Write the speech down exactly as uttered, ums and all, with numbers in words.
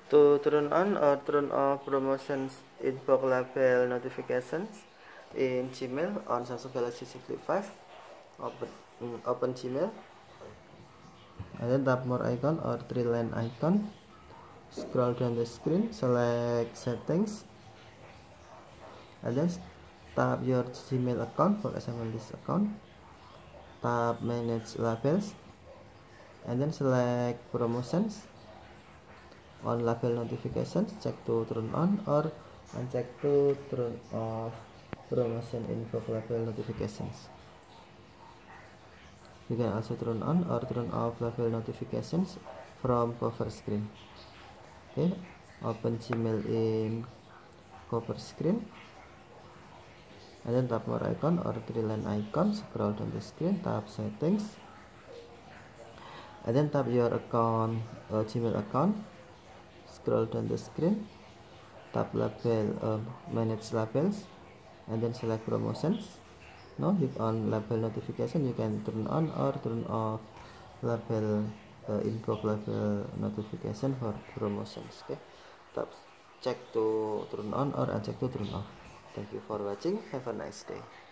To turn on or turn off promotions inbox label notifications in Gmail on Samsung Galaxy S Flip five, open mm, open Gmail, and then tap more icon or three line icon. Scroll down the screen, select settings, and then tap your Gmail account, for example this account. Tap manage labels, and then select promotions. On label notifications, check to turn on or uncheck to turn off promotion info label notifications. You can also turn on or turn off label notifications from cover screen. Okay, open Gmail in cover screen, and then tap more icon or three line icon. Scroll down the screen, tap settings, and then tap your account, uh, Gmail account. Scroll down the screen, tap label, uh, manage labels, and then select promotions. Now if on label notification, you can turn on or turn off label uh, inbox label notification for promotions. Okay, tap check to turn on or uncheck to turn off. Thank you for watching. Have a nice day.